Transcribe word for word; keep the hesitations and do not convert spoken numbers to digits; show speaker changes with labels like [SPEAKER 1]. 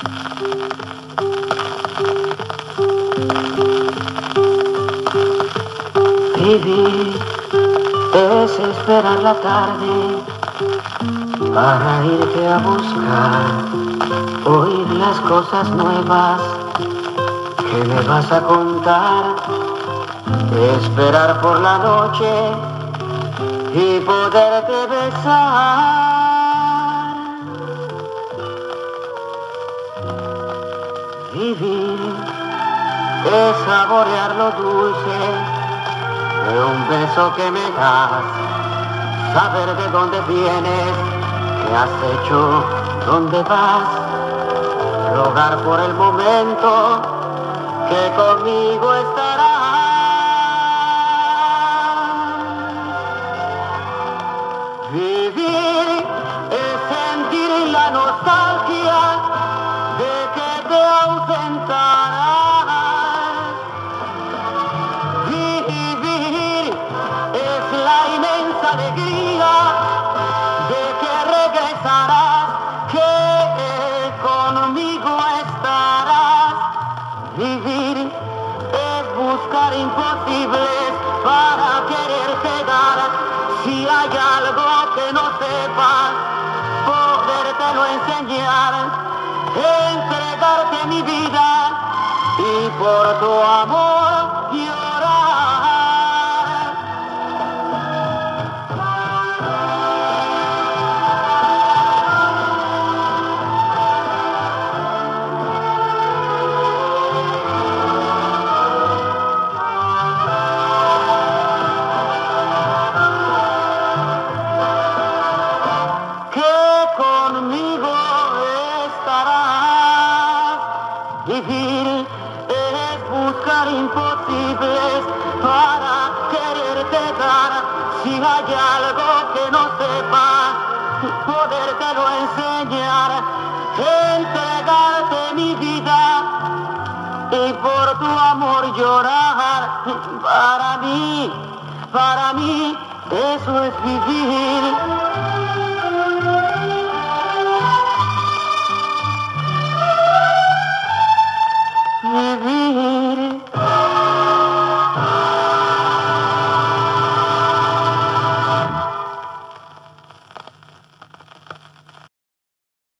[SPEAKER 1] Vivir es esperar la tarde para irte a buscar, oír las cosas nuevas que me vas a contar, esperar por la noche y poderte besar. Vivir es saborear lo dulce de un beso que me das, saber de dónde vienes, qué has hecho, dónde vas, rogar por el momento que conmigo estarás. Vivir es sentir la nostalgia de que te ausentarás. Alegría de que regresarás, que conmigo estarás. Vivir es buscar imposibles para quererte dar. Si hay algo que no sepas, podértelo enseñar, entregarte mi vida y por tu amor llorar. Vivir es buscar imposibles para quererte dar. Si hay algo que no sepas, podértelo enseñar, entregarte mi vida y por tu amor llorar. Para mí, para mí, eso es vivir.